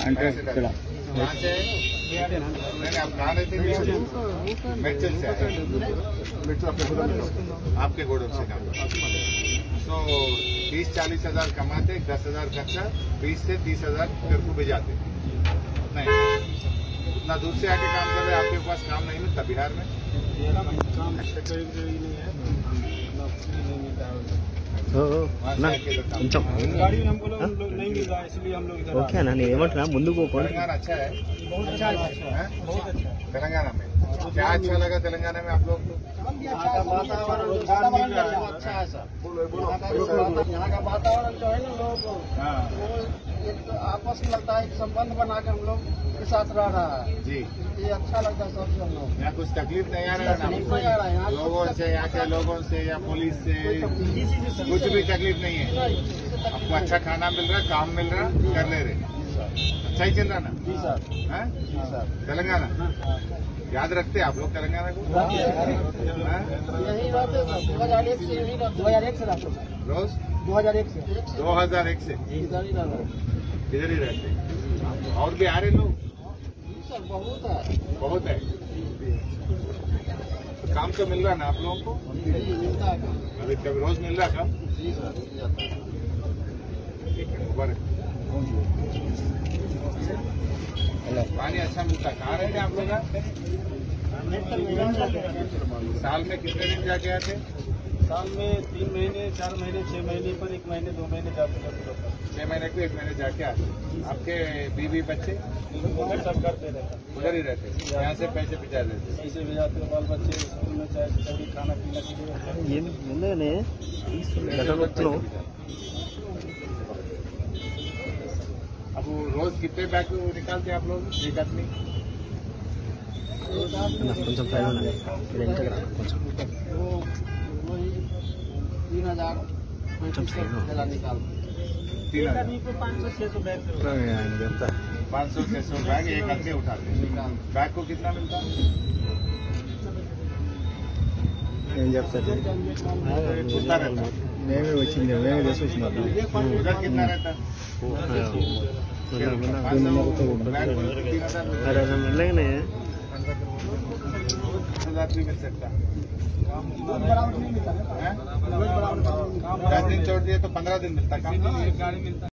कहाँ से आप कहाँ रहते हैं? मेडचल से आपके गोडम से काम। तो 30-40 हजार कमाते, 10,000 खर्चा, 20 से 30,000 घर को भेजाते। नहीं, उतना दूर से आके काम कर रहे, आपके पास काम नहीं मिलता बिहार में? गाड़ी हमको नहीं मिल रहा है, इसलिए हम लोग इधर ఓకే అన్న నేను ఏమంటున్నా ముందుకు పోకుండా तेलंगाना अच्छा है? बहुत अच्छा है, बहुत अच्छा है। तेलंगाना में क्या अच्छा लगा तेलंगाना में आप लोग को? वातावरण अच्छा है सर। यहाँ का वातावरण जो है ना, लोग एक आपस में लगता है एक संबंध बना के हम लोग के साथ रह रहा है जी। ये अच्छा लगता है सबसे हम लोग। यहाँ कुछ तकलीफ नहीं आ रहा है नहीं आ रहा है ना लोगों से, यहाँ के लोगों से या पुलिस से? कुछ भी तकलीफ नहीं है। आपको अच्छा खाना मिल रहा, काम मिल रहा, कर ले रहे, अच्छा ही चल रहा ना? जी सर। हाँ? जी सर। तेलंगाना याद रखते हैं आप लोग तेलंगाना को? हाँ? यही रहते सर, 2001 से यही रहते। 2001 से रहते रोज 2001 से 2001 से इधर ही रहते। इधर ही रहते। और भी आ रहे लोग? सर बहुत है, बहुत है। काम तो मिल रहा ना आप लोगों को? मिलता है काम। अभी कभी रोज मिल रहा काम? जी सर, मिल जाता है। ठीक है, ऊपर है। पानी अच्छा मिलता है। कहाँ रहते आप लोग? साल में कितने दिन जाके आते? साल में 3 महीने, 4 महीने, 6 महीने पर 1 महीने, 2 महीने जाते रहते। 6 महीने को 1 महीने जाके आते। आपके बीवी बच्चे सब करते रहते, उधर ही रहते, यहाँ से पैसे भिजा देते? पैसे भेजाते हैं, बाल बच्चे स्कूल में चाहे कभी खाना पीना के लिए। ఏం ముందుగానే గతంలో अब वो रोज कितने बैग निकालते हैं आप लोग एक आदमी? కొంచెం పైన ఉన్నది వెనకకి రా కొంచెం वो वही 3,000 కొంచెం సైడ్ निकाल 3,000 को 500-600 बैग ఆయన చెప్తా 500-600 बैग एक आदमी उठाते हैं। बैग को कितना मिलता है? ఏం చెప్తారు कितना रहता है? మేమే వచ్చింది మేమే చేసి వచ్చినాము उधर कितना रहता है? 500 बैग को 3,000 అరే మెల్లగానే 10,000 भी मिल सकता है। बराबर नहीं मिलता है। 10 दिन छोड़ दिए तो 15 दिन मिलता है काम। गाड़ी मिलता है।